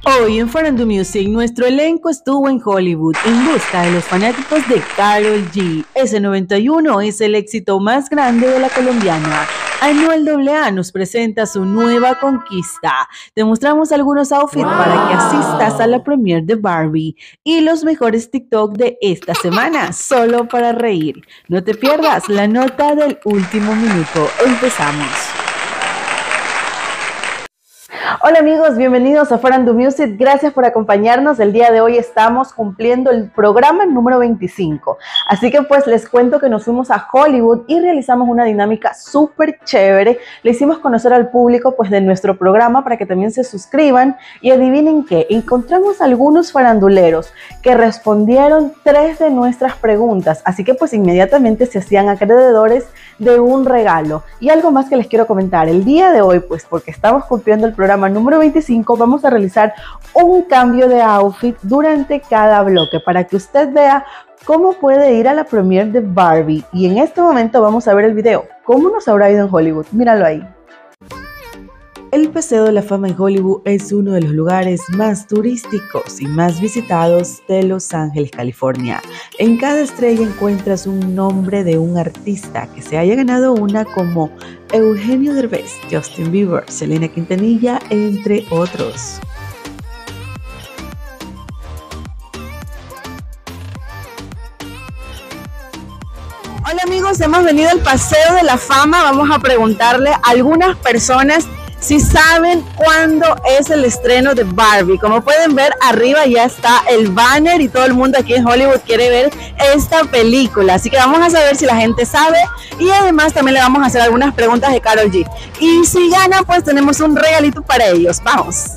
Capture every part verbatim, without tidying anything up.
Hoy en Farandú Music, nuestro elenco estuvo en Hollywood en busca de los fanáticos de Karol G. ese noventa y uno es el éxito más grande de la colombiana. Anuel A A nos presenta su nueva conquista. Te mostramos algunos outfits wow. para que asistas a la premiere de Barbie y los mejores TikTok de esta semana, solo para reír. No te pierdas la nota del último minuto. Empezamos. Hola amigos, bienvenidos a Farandú Music, gracias por acompañarnos. El día de hoy estamos cumpliendo el programa número veinticinco, así que pues les cuento que nos fuimos a Hollywood y realizamos una dinámica súper chévere. Le hicimos conocer al público pues de nuestro programa para que también se suscriban y adivinen qué, encontramos algunos faranduleros que respondieron tres de nuestras preguntas, así que pues inmediatamente se hacían acreedores de un regalo. Y algo más que les quiero comentar, el día de hoy pues porque estamos cumpliendo el programa número veinticinco, vamos a realizar un cambio de outfit durante cada bloque para que usted vea cómo puede ir a la premiere de Barbie. Y en este momento vamos a ver el video. ¿Cómo nos habrá ido en Hollywood? Míralo ahí. El Paseo de la Fama en Hollywood es uno de los lugares más turísticos y más visitados de Los Ángeles, California. En cada estrella encuentras un nombre de un artista que se haya ganado una, como Eugenio Derbez, Justin Bieber, Selena Quintanilla, entre otros. Hola amigos, hemos venido al Paseo de la Fama. Vamos a preguntarle a algunas personas si saben cuándo es el estreno de Barbie. Como pueden ver, arriba ya está el banner y todo el mundo aquí en Hollywood quiere ver esta película. Así que vamos a saber si la gente sabe y además también le vamos a hacer algunas preguntas de Karol G. Y si ganan, pues tenemos un regalito para ellos. Vamos.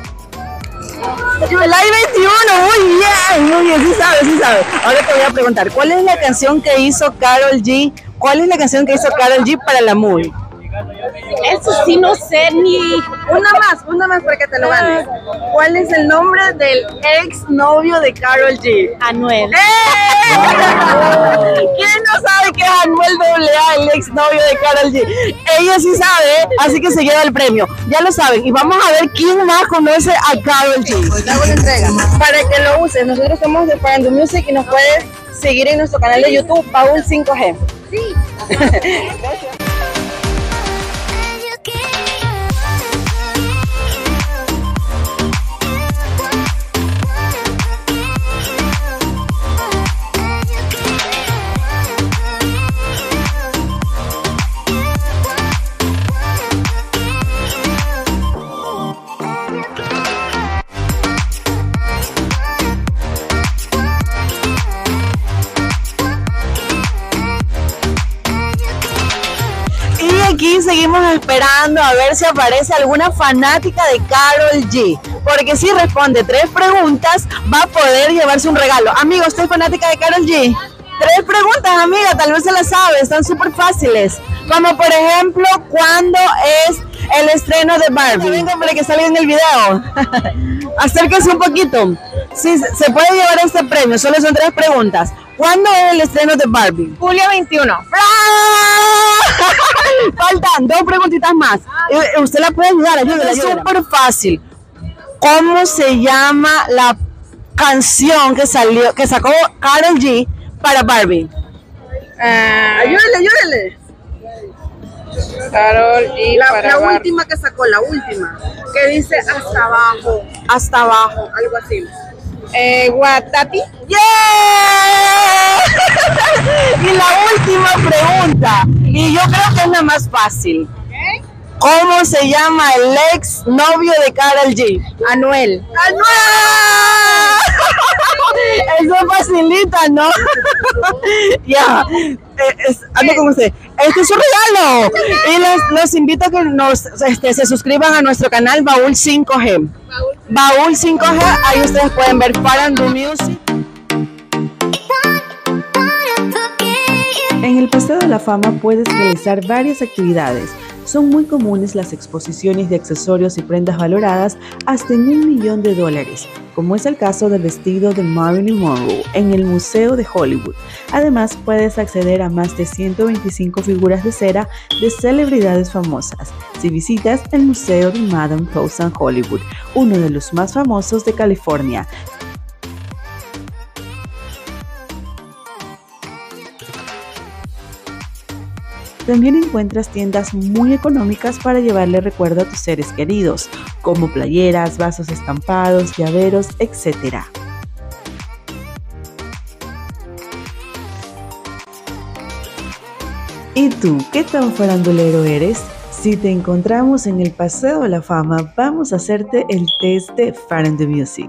July veintiuno, muy bien, muy bien, sí sabe, sí sabe. Ahora te voy a preguntar, ¿cuál es la canción que hizo Karol G? ¿Cuál es la canción que hizo Karol G para la movie? Eso sí no sé ni... Una más, una más para que te lo ganes. ¿Cuál es el nombre del ex novio de Karol G? Anuel. ¡Eh! ¿Quién no sabe que es Anuel A A, el ex novio de Karol G? Ella sí sabe, así que se lleva el premio. Ya lo saben. Y vamos a ver quién más conoce a Karol G. Le hago una entrega para que lo uses. Nosotros somos de Farandú Music y nos puedes seguir en nuestro canal de YouTube, Baúl cinco G. Sí. Gracias. Aquí seguimos esperando a ver si aparece alguna fanática de Karol G, porque si responde tres preguntas va a poder llevarse un regalo. Amigo, ¿usted es fanática de Karol G? Tres preguntas, amiga, tal vez se las sabe, están súper fáciles. Como por ejemplo, ¿cuándo es el estreno de Barbie? Venga para que salga en el video. Acérquese un poquito. Sí, se puede llevar este premio, solo son tres preguntas. ¿Cuándo es el estreno de Barbie? Julio veintiuno. Faltan dos preguntitas más. Usted la puede ayudar, ayúdela. Es súper fácil. ¿Cómo se llama la canción que salió, que sacó Karol G para Barbie? Uh, ayúdele, ayúdele. Karol G la, para la Barbie. última que sacó, la última, que dice hasta abajo, hasta abajo, algo así. Eh, Guatati. ¡Yeah! Y la última pregunta, y yo creo que es la más fácil. Okay. ¿Cómo se llama el ex novio de Karol G? Anuel. ¡Anuel! Eso facilita, ¿no? Ya, eh, ando con usted. Este es su regalo. Y les, los invito a que nos este, se suscriban a nuestro canal Baúl cinco G. Baúl cinco G, ahí ustedes pueden ver Farandú Music. En el Paseo de la Fama puedes realizar varias actividades, son muy comunes las exposiciones de accesorios y prendas valoradas hasta en un millón de dólares, como es el caso del vestido de Marilyn Monroe en el Museo de Hollywood. Además, puedes acceder a más de ciento veinticinco figuras de cera de celebridades famosas si visitas el Museo de Madame Tussauds Hollywood, uno de los más famosos de California. También encuentras tiendas muy económicas para llevarle recuerdo a tus seres queridos, como playeras, vasos estampados, llaveros, etcétera. ¿Y tú, qué tan farandulero eres? Si te encontramos en el Paseo de la Fama, vamos a hacerte el test de Fan the Music.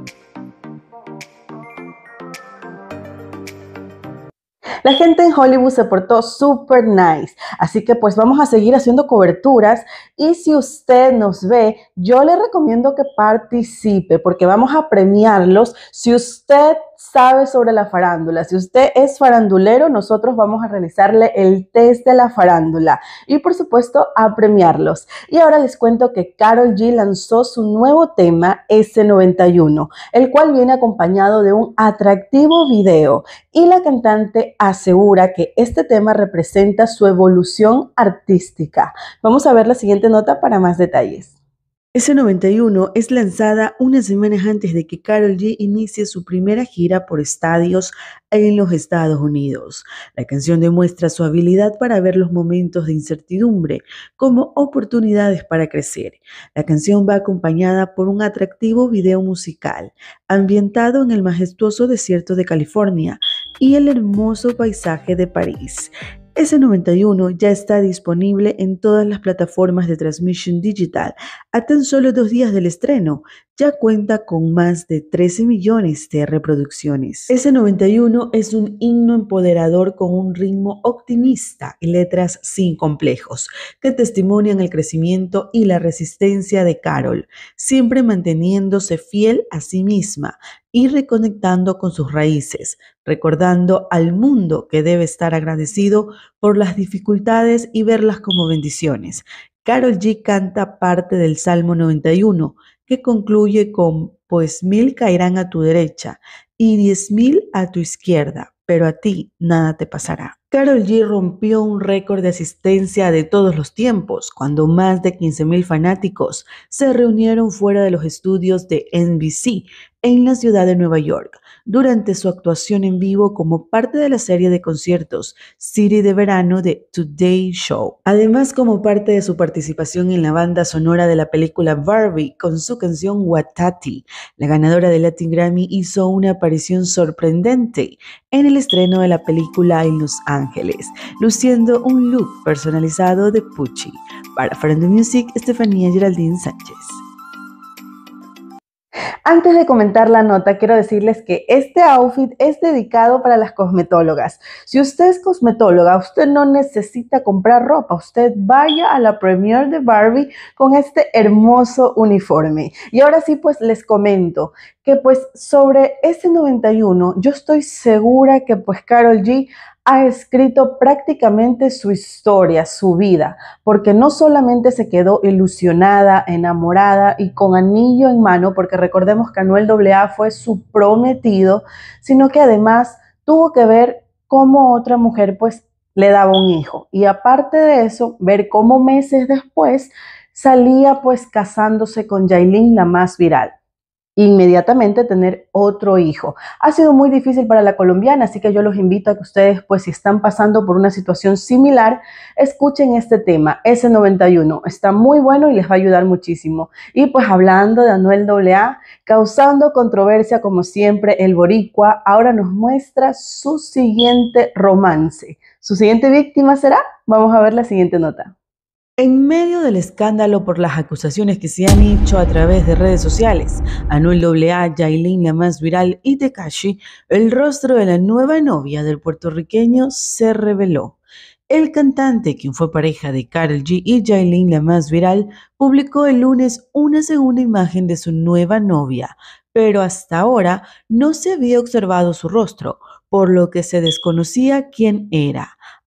La gente en Hollywood se portó súper nice, así que pues vamos a seguir haciendo coberturas y si usted nos ve, yo le recomiendo que participe porque vamos a premiarlos. Si usted sabe sobre la farándula, si usted es farandulero, nosotros vamos a realizarle el test de la farándula y por supuesto a premiarlos. Y ahora les cuento que Karol G lanzó su nuevo tema ese noventa y uno, el cual viene acompañado de un atractivo video y la cantante asegura que este tema representa su evolución artística. Vamos a ver la siguiente nota para más detalles. ese noventa y uno es lanzada unas semanas antes de que Karol G inicie su primera gira por estadios en los Estados Unidos. La canción demuestra su habilidad para ver los momentos de incertidumbre como oportunidades para crecer. La canción va acompañada por un atractivo video musical ambientado en el majestuoso desierto de California y el hermoso paisaje de París. ese noventa y uno ya está disponible en todas las plataformas de transmisión digital. A tan solo dos días del estreno, ya cuenta con más de trece millones de reproducciones. ese noventa y uno es un himno empoderador con un ritmo optimista y letras sin complejos, que testimonian el crecimiento y la resistencia de Karol, siempre manteniéndose fiel a sí misma y reconectando con sus raíces, recordando al mundo que debe estar agradecido por las dificultades y verlas como bendiciones. Karol G canta parte del Salmo noventa y uno, que concluye con «Pues mil caerán a tu derecha y diez mil a tu izquierda, pero a ti nada te pasará». Karol G rompió un récord de asistencia de todos los tiempos, cuando más de quince mil fanáticos se reunieron fuera de los estudios de N B C en la ciudad de Nueva York, durante su actuación en vivo como parte de la serie de conciertos City de verano de Today Show. Además, como parte de su participación en la banda sonora de la película Barbie con su canción Watati, la ganadora del Latin Grammy hizo una aparición sorprendente en el estreno de la película en Los Ángeles, luciendo un look personalizado de Pucci. Para Fan the Music, Estefanía Geraldine Sánchez. Antes de comentar la nota, quiero decirles que este outfit es dedicado para las cosmetólogas. Si usted es cosmetóloga, usted no necesita comprar ropa. Usted vaya a la premiere de Barbie con este hermoso uniforme. Y ahora sí, pues les comento que pues sobre ese noventa y uno, yo estoy segura que pues Karol G ha escrito prácticamente su historia, su vida, porque no solamente se quedó ilusionada, enamorada y con anillo en mano, porque recordemos que Anuel A A fue su prometido, sino que además tuvo que ver cómo otra mujer pues le daba un hijo. Y aparte de eso, ver cómo meses después salía pues casándose con Yailin, la más viral. Inmediatamente tener otro hijo. Ha sido muy difícil para la colombiana, así que yo los invito a que ustedes, pues si están pasando por una situación similar, escuchen este tema, ese noventa y uno. Está muy bueno y les va a ayudar muchísimo. Y pues hablando de Anuel A A, causando controversia como siempre, el boricua ahora nos muestra su siguiente romance. ¿Su siguiente víctima será? Vamos a ver la siguiente nota. En medio del escándalo por las acusaciones que se han hecho a través de redes sociales, Anuel A A, Yailin, la más viral y Tekashi, el rostro de la nueva novia del puertorriqueño se reveló. El cantante, quien fue pareja de Karol G y Yailin, la más viral, publicó el lunes una segunda imagen de su nueva novia, pero hasta ahora no se había observado su rostro, por lo que se desconocía quién era.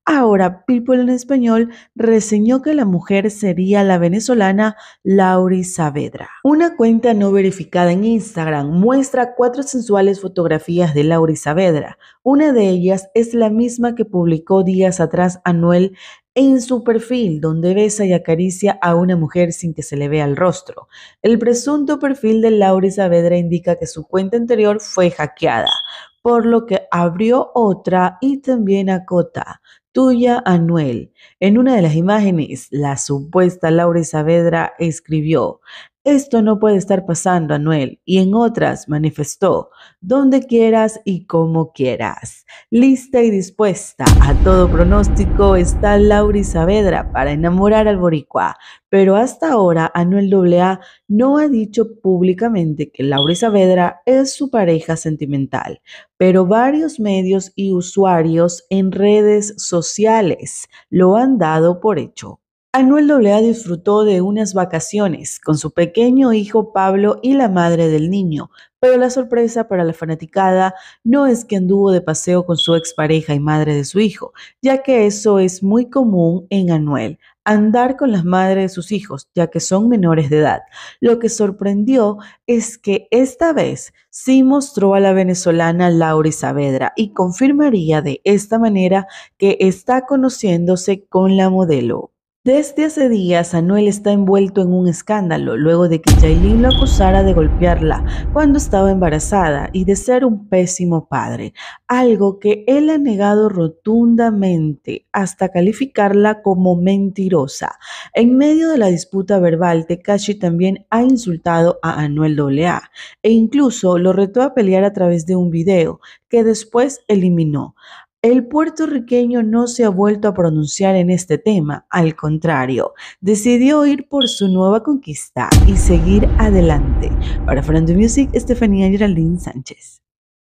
Ahora, People en Español reseñó que la mujer sería la venezolana Lauri Saavedra. Una cuenta no verificada en Instagram muestra cuatro sensuales fotografías de Lauri Saavedra. Una de ellas es la misma que publicó días atrás Anuel en su perfil, donde besa y acaricia a una mujer sin que se le vea el rostro. El presunto perfil de Lauri Saavedra indica que su cuenta anterior fue hackeada, por lo que abrió otra y también acota: tuya, Anuel. En una de las imágenes, la supuesta Lauri Saavedra escribió: esto no puede estar pasando, Anuel. Y en otras manifestó: donde quieras y como quieras. Lista y dispuesta a todo pronóstico está Lauri Saavedra para enamorar al boricua. Pero hasta ahora Anuel doble A no ha dicho públicamente que Lauri Saavedra es su pareja sentimental, pero varios medios y usuarios en redes sociales lo han dado por hecho. Anuel doble A disfrutó de unas vacaciones con su pequeño hijo Pablo y la madre del niño, pero la sorpresa para la fanaticada no es que anduvo de paseo con su expareja y madre de su hijo, ya que eso es muy común en Anuel, andar con las madres de sus hijos, ya que son menores de edad. Lo que sorprendió es que esta vez sí mostró a la venezolana Lauri Saavedra y confirmaría de esta manera que está conociéndose con la modelo. Desde hace días, Anuel está envuelto en un escándalo luego de que Yailin lo acusara de golpearla cuando estaba embarazada y de ser un pésimo padre, algo que él ha negado rotundamente hasta calificarla como mentirosa. En medio de la disputa verbal, Tekashi también ha insultado a Anuel doble A e incluso lo retó a pelear a través de un video que después eliminó. El puertorriqueño no se ha vuelto a pronunciar en este tema, al contrario, decidió ir por su nueva conquista y seguir adelante. Para Farandú Music, Estefanía Geraldine Sánchez.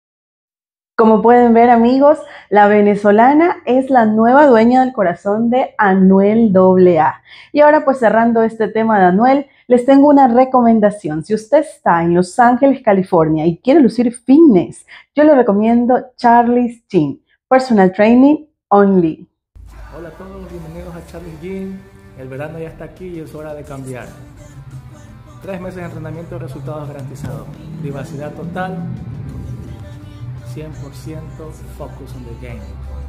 Como pueden ver, amigos, la venezolana es la nueva dueña del corazón de Anuel doble A. Y ahora, pues cerrando este tema de Anuel, les tengo una recomendación. Si usted está en Los Ángeles, California y quiere lucir fitness, yo le recomiendo Charlie's Gym. Personal Training Only. Hola a todos, bienvenidos a Charlie's Gym. El verano ya está aquí y es hora de cambiar. Tres meses de entrenamiento, resultados garantizados. Privacidad total, cien por ciento focus on the game.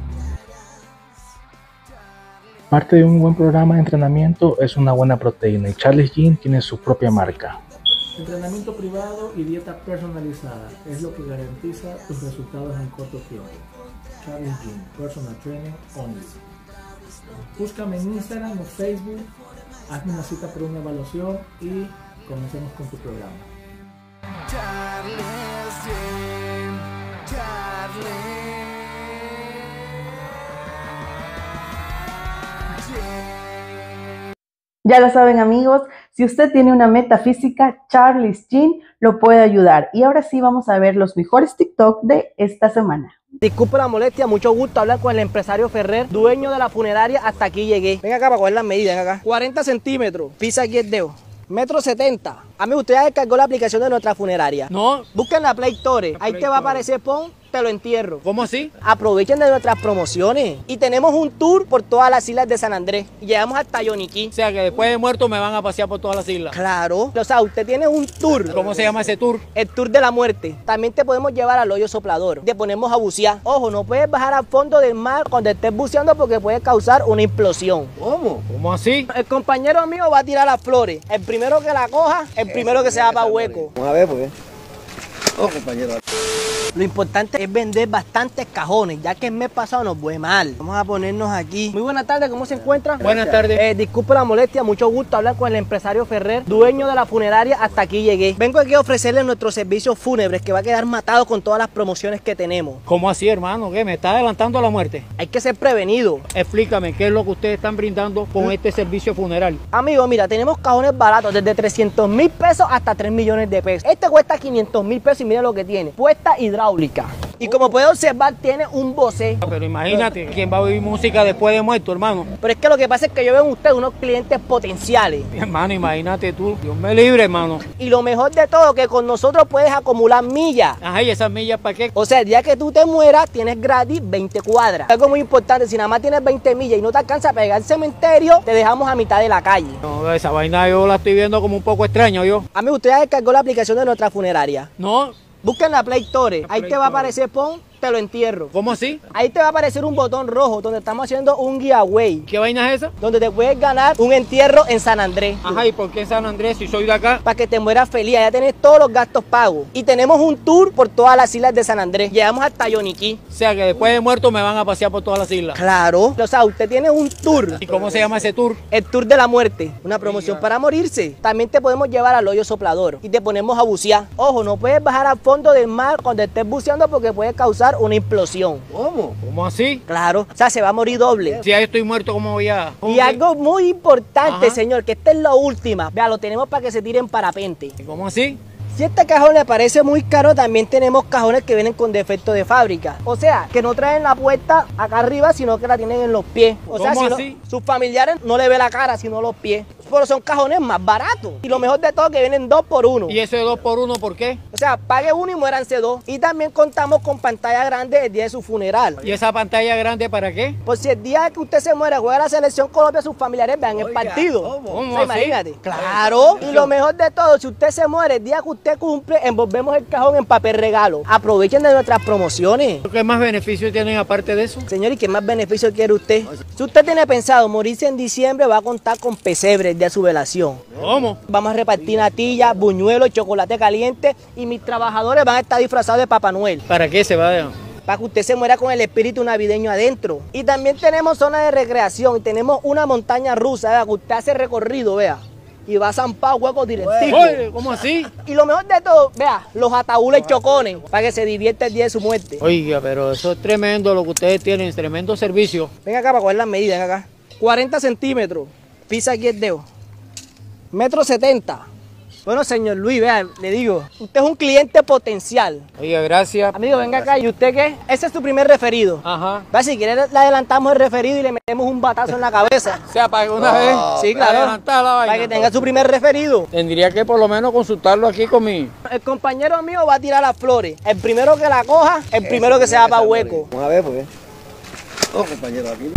Parte de un buen programa de entrenamiento es una buena proteína y Charlie's Gym tiene su propia marca. Entrenamiento privado y dieta personalizada es lo que garantiza tus resultados en corto tiempo. Charlie's Gym, Personal Training Only. Búscame en Instagram o Facebook, hazme una cita por una evaluación y comencemos con tu programa. Charlie's Gym, Charlie's Gym. Ya lo saben, amigos, si usted tiene una meta física, Charlie's Gym lo puede ayudar. Y ahora sí vamos a ver los mejores TikTok de esta semana. Disculpe la molestia, mucho gusto hablar con el empresario Ferrer, dueño de la funeraria Hasta Aquí Llegué. Venga acá para coger las medidas, venga acá. cuarenta centímetros, pisa aquí el dedo. Metro setenta. A mí usted ya descargó la aplicación de nuestra funeraria. No. Busquen la Play Store. Ahí te va a aparecer Pon, te lo entierro. ¿Cómo así? Aprovechen de nuestras promociones. Y tenemos un tour por todas las islas de San Andrés. Y llegamos hasta Yoniquí. O sea que después de muerto me van a pasear por todas las islas. Claro. O sea, usted tiene un tour. ¿Cómo se llama ese tour? El tour de la muerte. También te podemos llevar al hoyo soplador. Te ponemos a bucear. Ojo, no puedes bajar al fondo del mar cuando estés buceando porque puede causar una implosión. ¿Cómo? ¿Cómo así? El compañero mío va a tirar las flores. El primero que la coja, el primero que se va para hueco. Vamos a ver, pues. Oh, compañero. Lo importante es vender bastantes cajones, ya que el mes pasado nos fue mal. Vamos a ponernos aquí. Muy buenas tardes, ¿cómo se encuentra? Buenas tardes. Eh, disculpe la molestia, mucho gusto hablar con el empresario Ferrer, dueño de la funeraria Hasta Aquí Llegué. Vengo aquí a ofrecerle nuestros servicios fúnebres, que va a quedar matado con todas las promociones que tenemos. ¿Cómo así, hermano? ¿Qué? ¿Me está adelantando a la muerte? Hay que ser prevenido. Explícame, ¿qué es lo que ustedes están brindando con este servicio funeral? Amigo, mira, tenemos cajones baratos, desde trescientos mil pesos hasta tres millones de pesos. Este cuesta quinientos mil pesos y mira lo que tiene. Puesta hidráulica. Y como puede observar, tiene un bocé. Pero imagínate, ¿quién va a oír música después de muerto, hermano? Pero es que lo que pasa es que yo veo en usted unos clientes potenciales. Mi hermano, imagínate tú, Dios me libre, hermano. Y lo mejor de todo, que con nosotros puedes acumular millas. Ajá, ¿y esas millas para qué? O sea, el día que tú te mueras, tienes gratis veinte cuadras. Algo muy importante, si nada más tienes veinte millas y no te alcanza a pegar al cementerio, te dejamos a mitad de la calle. No, esa vaina yo la estoy viendo como un poco extraño, yo. Amigo, usted ya descargó la aplicación de nuestra funeraria. No. Busca en la Play Store. La Ahí Play te va a Store. aparecer, pon, te lo entierro. ¿Cómo así? Ahí te va a aparecer un botón rojo donde estamos haciendo un giveaway. ¿Qué vaina es esa? Donde te puedes ganar un entierro en San Andrés. Ajá, ¿y por qué en San Andrés si soy de acá? Para que te mueras feliz, ya tenés todos los gastos pagos. Y tenemos un tour por todas las islas de San Andrés. Llegamos hasta Yoniquí. O sea, que después de muerto me van a pasear por todas las islas. Claro. O sea, usted tiene un tour. ¿Y cómo se llama ese tour? El tour de la muerte, una promoción para morirse. También te podemos llevar al hoyo soplador y te ponemos a bucear. Ojo, no puedes bajar al fondo del mar cuando estés buceando porque puede causar una implosión. ¿Cómo? ¿Cómo así? Claro, o sea, se va a morir doble. Si ya estoy muerto, ¿cómo voy a...? Y algo muy importante, Ajá. señor, que esta es la última. Vea, lo tenemos para que se tire en parapente. ¿Y cómo así? Si este cajón le parece muy caro, también tenemos cajones que vienen con defecto de fábrica. O sea, que no traen la puerta acá arriba, sino que la tienen en los pies. O sea, ¿Cómo si no, así? sus familiares no le ve la cara, sino los pies. Pero son cajones más baratos. Y lo mejor de todo, que vienen dos por uno. ¿Y eso de dos por uno por qué? O sea, pague uno y muéranse dos. Y también contamos con pantalla grande el día de su funeral. ¿Y esa pantalla grande para qué? Por si el día que usted se muere juega la selección Colombia, sus familiares vean el Oiga, partido. ¿cómo? O ¿Cómo sea, así? imagínate. Claro. Y lo mejor de todo, si usted se muere el día que usted cumple, envolvemos el cajón en papel regalo. Aprovechen de nuestras promociones. ¿Qué más beneficios tienen aparte de eso? Señor, ¿y qué más beneficio quiere usted? Si usted tiene pensado morirse en diciembre, va a contar con pesebre el día de su velación. ¿Cómo? Vamos a repartir natillas, buñuelos, chocolate caliente y mis trabajadores van a estar disfrazados de Papá Noel. ¿Para qué se va a...? Para que usted se muera con el espíritu navideño adentro. Y también tenemos zona de recreación y tenemos una montaña rusa, vea, que usted hace recorrido, vea. Y va a zampar huecos directico. Oye, ¿cómo así? Y lo mejor de todo, vea, los ataúdes chocones, para que se divierta el día de su muerte. Oiga, pero eso es tremendo lo que ustedes tienen, tremendo servicio. Venga acá para coger las medidas, venga acá. cuarenta centímetros, pisa aquí el dedo. Metro setenta. Bueno, señor Luis, vea, le digo, usted es un cliente potencial. Oiga, gracias. Amigo, venga acá, ¿y usted qué? Ese es tu primer referido. Ajá. Va, si quiere le adelantamos el referido y le metemos un batazo en la cabeza. O sea, para que una vez... Sí, claro. adelantar la vaina. Para que tenga su primer referido. Tendría que por lo menos consultarlo aquí con mi... El compañero mío va a tirar las flores. El primero que la coja, el primero que se va para hueco. Vamos a ver, pues. Oh, compañero, aquí.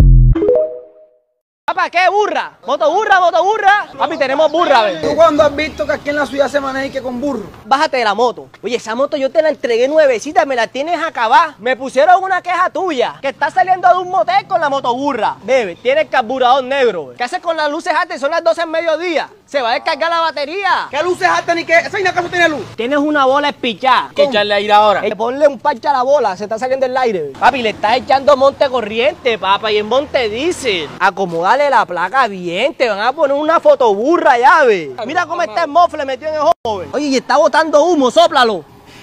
Papá, ¿qué burra? ¿Moto burra, moto burra? Papi, tenemos burra, ¿ves? ¿Tú cuándo has visto que aquí en la ciudad se maneja con burro? Bájate de la moto. Oye, esa moto yo te la entregué nuevecita, me la tienes acabada. Me pusieron una queja tuya, que está saliendo de un motel con la moto burra. Bebe, tiene el carburador negro. Bebe. ¿Qué haces con las luces altas? Son las doce del mediodía. Se va a descargar la batería. ¿Qué luces altas ni qué? ¿Esa vaina acaso tiene luz? Tienes una bola espichada. que echarle aire ahora. Eh, ponle un parche a la bola, se está saliendo el aire. Bebe. Papi, le estás echando monte corriente, papá, y en monte diésel. Acomódale la placa bien, te van a poner una fotoburra ya, ve. Mira cómo está el mofle metido en el ojo, ve. Oye, y está botando humo, sóplalo.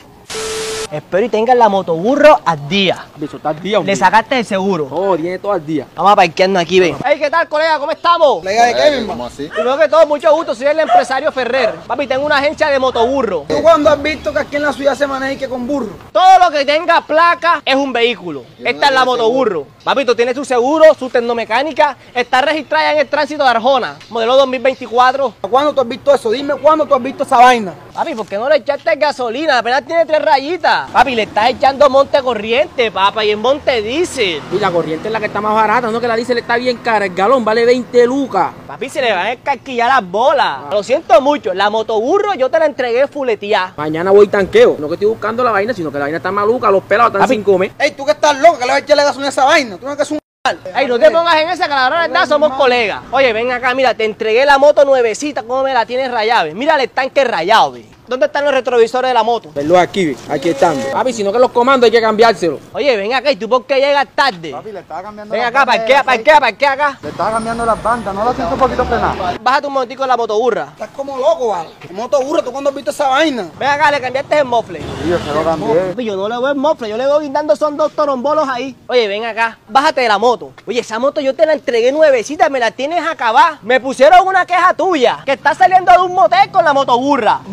Espero y tengan la motoburro al día. Eso está al día, Le sacaste el seguro. Oh, tiene todo al día. Vamos a parquearnos aquí, ven. Hey, ¿qué tal, colega? ¿Cómo estamos? ¿Colega de qué, mismo? ¿Cómo así? Primero que todo, mucho gusto, soy el empresario Ferrer. Papi, tengo una agencia de motoburro. ¿Tú cuándo has visto que aquí en la ciudad se maneja con burro? Todo lo que tenga placa es un vehículo. Esta es la motoburro. Papi, tú tienes tu seguro, su tecnomecánica, está registrada en el tránsito de Arjona, modelo dos mil veinticuatro. ¿Cuándo tú has visto eso? Dime cuándo tú has visto esa vaina. Papi, ¿por qué no le echaste gasolina? Apenas tiene tres rayitas. Papi, le estás echando monte corriente, papá, y en monte diésel. Y la corriente es la que está más barata, no que la diésel está bien cara. El galón vale veinte lucas. Papi, se le van a escarquillar las bolas. Lo siento mucho, la motoburro yo te la entregué fuleteada. Mañana voy tanqueo. No que estoy buscando la vaina, sino que la vaina está maluca. Los pelados están Papi. sin comer. Ey, tú que estás loco, que le vas a echarle gasolina a esa vaina. Tú no que es un Ay, no te pongas en esa, que a la hora de verdad somos colegas. Oye, ven acá, mira, te entregué la moto nuevecita, ¿cómo me la tienes rayada? Ve? Mira el tanque rayado, ve. ¿Dónde están los retrovisores de la moto? Verlo aquí, ve, aquí están. Papi, si no que los comandos hay que cambiárselo. Oye, ven acá, ¿y tú por qué llegas tarde? Papi, le estaba cambiando Ven las acá, bandas parquea, de- parquea, parquea acá. Le estaba cambiando las bandas, no la siento un poquito frenada. Bájate un momentico en la motoburra. Estás como loco, vale. Moto burro, ¿tú cuándo has visto esa vaina? Ven acá, le cambiaste el mofle. Sí, yo se lo cambié. Papi, yo no le veo el mofle, yo le veo guindando son dos torombolos ahí. Oye, ven acá, bájate de la moto. Oye, esa moto yo te la entregué nuevecita, me la tienes acabada. Me pusieron una queja tuya, que está saliendo de un motel con la motoburra. Bebe, tienes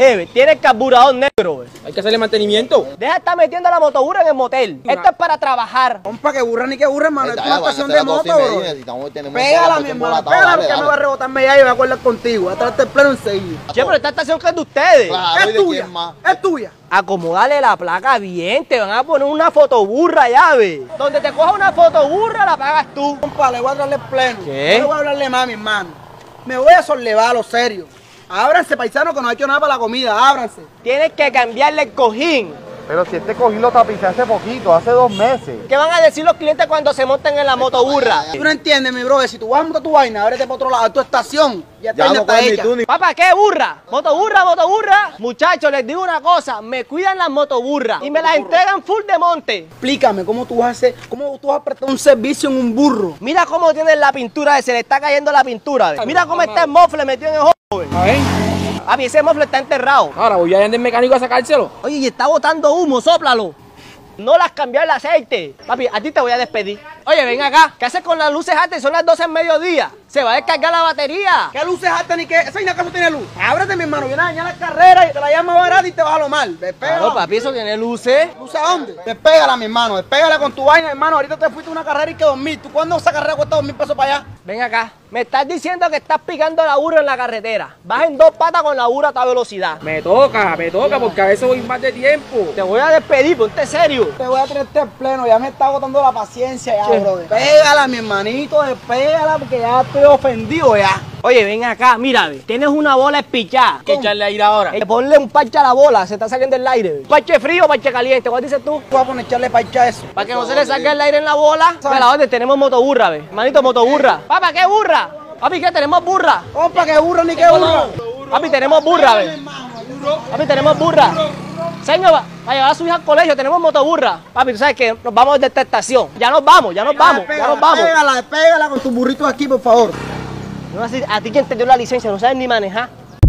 Tiene el carburador negro, güey. Hay que hacerle mantenimiento. Deja de estar metiendo la motoburra en el motel. Esto es para trabajar. Compa, que burra ni que burra, hermano. Ahí Es está, una van a estación hacer de las doce y moto, media, bro. necesitamos- tenemos Pégala, toda la mi noche hermano. embolatado, Pégala dale, porque me dale. va a rebotarme ya y va a acordar contigo. Voy a traerte el pleno enseguida. Che, pero esta estación que es de ustedes. Claro, ¿y Es de tuya. quién más? Es tuya. Acomódale la placa bien, te van a poner una fotoburra ya, ve. Donde te coja una fotoburra la pagas tú. Compa, le voy a traerle el pleno. ¿Qué? No le voy a hablarle más, mi hermano. Me voy a sollevar a lo serio. Ábranse, paisanos, que no ha hecho nada para la comida. Ábranse. Tienes que cambiarle el cojín. Pero si este cojín lo tapicé hace poquito, hace dos meses. ¿Qué van a decir los clientes cuando se monten en la motoburra? Tú no entiendes, mi brother. Si tú vas a montar tu vaina, ábrete para otro lado. Tu estación. Ya, Ya está, no está coges ni hecha. tú ni... Papá, ¿qué burra? Motoburra, motoburra. Muchachos, les digo una cosa, me cuidan las motoburras y me las entregan full de monte. Explícame cómo tú vas a hacer, cómo tú vas a prestar un servicio en un burro. Mira cómo tiene la pintura, se le está cayendo la pintura. ve. Mira cómo está el mofle metido en el joven. A ver. Papi, ese mofle está enterrado. Ahora voy a ir al mecánico a sacárselo. Oye, y está botando humo, sóplalo. No las cambió el aceite. Papi, a ti te voy a despedir. Oye, ven acá. ¿Qué haces con las luces altas? Son las doce del mediodía. Se va a descargar la batería. ¿Qué luces altas ni qué? Esa vaina acaso tiene luz. Ábrete, mi hermano. Viene a dañar la carrera y te la llama barata y te vas a lo mal. Despégala. Claro, papi, eso tiene luces. ¿Luces a dónde? Despégala, mi hermano. Despégala con tu vaina, hermano. Ahorita te fuiste a una carrera y que dormir. ¿Tú cuándo esa carrera cuesta dos mil pesos para allá? Ven acá. Me estás diciendo que estás picando la burra en la carretera. Vas en dos patas con la burra a toda velocidad. Me toca, me toca, porque a veces voy más de tiempo. Te voy a despedir, ponte serio. Te voy a traer este pleno. Ya me está agotando la paciencia ya, brother. Pégala, mi hermanito. Despégala porque ya estoy ofendido ya. Oye, ven acá, mira, ve. Tienes una bola espichada. Hay que echarle aire ahora. Eh, ponle un parche a la bola, se está saliendo el aire. ve. Parche frío o parche caliente, ¿cuál dices tú? Tú vas a poner echarle parcha a eso. Para que no se le salga el aire en la bola. Ve la orden, tenemos motoburra, ve. Manito, motoburra. Papá, ¿qué burra? Papi, ¿qué? Tenemos burra. Compa, que burra ni que burra. Papi, tenemos burra, ve. Papi, tenemos burra. Señor, va a llevar a su hija al colegio, tenemos motoburra. Papi, tú sabes que nos vamos de esta estación. Ya nos vamos, ya nos vamos, ya nos vamos. Despégala, despégala con tus burritos aquí, por favor. No, así- a ti quien te dio la licencia, no sabes ni manejar.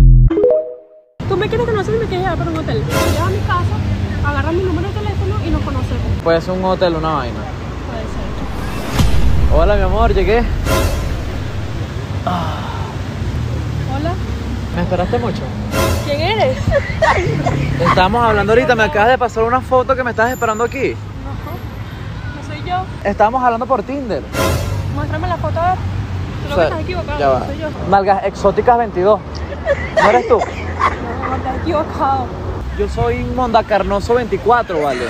Tú me quieres conocer y me quieres llevar para un hotel. Me llevas a mi casa, agarras mi número de teléfono y nos conocemos. Puede ser un hotel, una vaina. Puede ser. Hola, mi amor, llegué. Hola, ¿Me esperaste mucho? ¿quién eres? Estábamos hablando ahorita, me acabas de pasar una foto que me estás esperando aquí. No, no soy yo. Estábamos hablando por Tinder. Muéstrame la foto. Tú lo O sea, que estás equivocado, ya va. no soy yo. Nalgas exóticas veintidós. ¿No eres tú? No, no, estás equivocado. Yo soy Mondacarnoso veinticuatro, vale.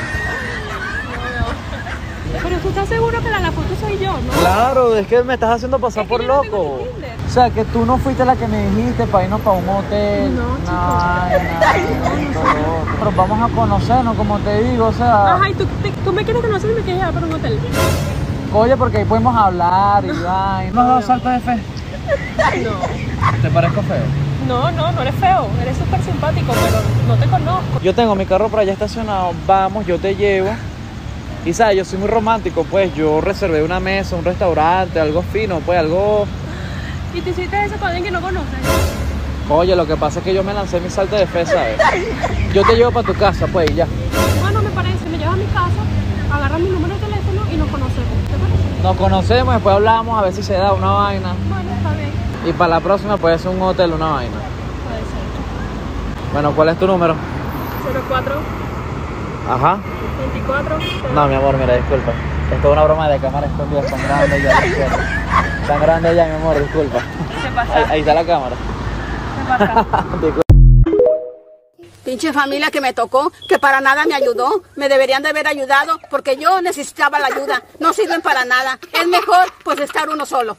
Pero tú estás seguro que la, la foto soy yo, ¿no? Claro, es que me estás haciendo pasar Es que por yo no tengo loco. ni Tinder. O sea, que tú no fuiste la que me dijiste para irnos para un hotel. No, chico. Ay, no, pero vamos a conocernos, como te digo, o sea. Ajá, y tú, te- tú me quieres conocer y me quieres llevar para un hotel. Oye, porque ahí podemos hablar y ay, ¿no has dado salto de fe? No. ¿Te parezco feo? No, no, no eres feo. Eres súper simpático, pero no te conozco. Yo tengo mi carro por allá estacionado, vamos, yo te llevo. Y sabes, yo soy muy romántico, pues yo reservé una mesa, un restaurante, algo fino, pues algo... Y te hiciste eso con alguien que no conoces. Oye, lo que pasa es que yo me lancé mi salto de fe, ¿sabes? Yo te llevo para tu casa, pues, y ya. Bueno, me parece. Me llevas a mi casa, agarras mi número de teléfono y nos conocemos. ¿Te parece? Nos conocemos, después hablamos, a ver si se da una vaina. Bueno, está bien. Y para la próxima puede ser un hotel, una vaina. Puede ser. Bueno, ¿cuál es tu número? cero cuatro Ajá. veinticuatro. No, mi amor, mira, disculpa. Esto es una broma de cámara escondida, son grandes ya, disculpa. Tan grande ya, mi amor, disculpa. ¿Qué pasa? Ahí, ahí está la cámara. ¿Qué pasa? Disculpa. Pinche familia que me tocó, que para nada me ayudó. Me deberían de haber ayudado porque yo necesitaba la ayuda. No sirven para nada. Es mejor pues estar uno solo.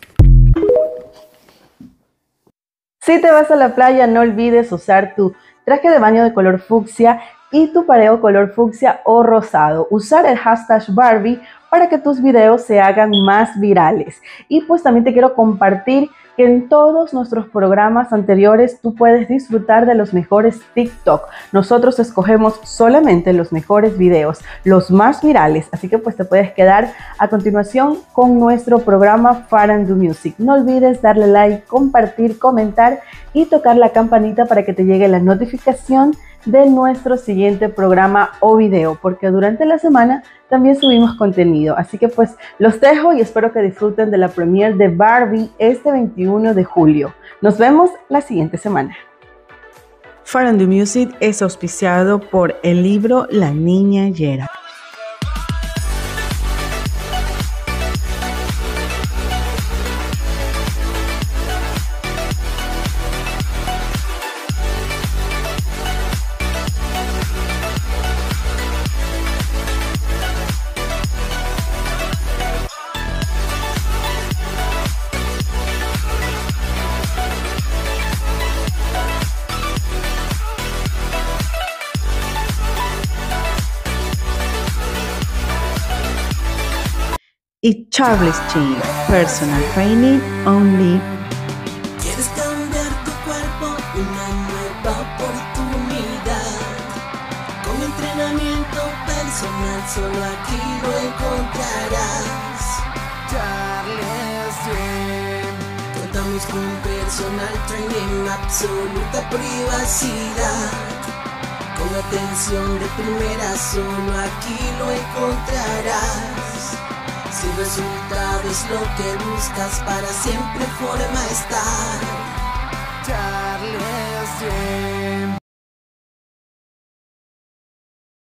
Si te vas a la playa, no olvides usar tu traje de baño de color fucsia y tu pareo color fucsia o rosado. Usar el hashtag Barbie para que tus videos se hagan más virales. Y pues también te quiero compartir que en todos nuestros programas anteriores tú puedes disfrutar de los mejores TikTok. Nosotros escogemos solamente los mejores videos, los más virales, así que pues te puedes quedar a continuación con nuestro programa Farandou Music. No olvides darle like, compartir, comentar y tocar la campanita para que te llegue la notificación de nuestro siguiente programa o video, porque durante la semana también subimos contenido. Así que pues los dejo y espero que disfruten de la premiere de Barbie este veintiuno de julio. Nos vemos la siguiente semana. Far Do Music es auspiciado por el libro La Niña Yera. Y Charles Jean, Personal Training Only. ¿Quieres cambiar tu cuerpo? Una nueva oportunidad. Con entrenamiento personal solo aquí lo encontrarás. Charles Jean. Contamos con personal training, absoluta privacidad. Con atención de primera solo aquí lo encontrarás. Si el resultado es lo que buscas, para siempre forma estar. Charles Jean.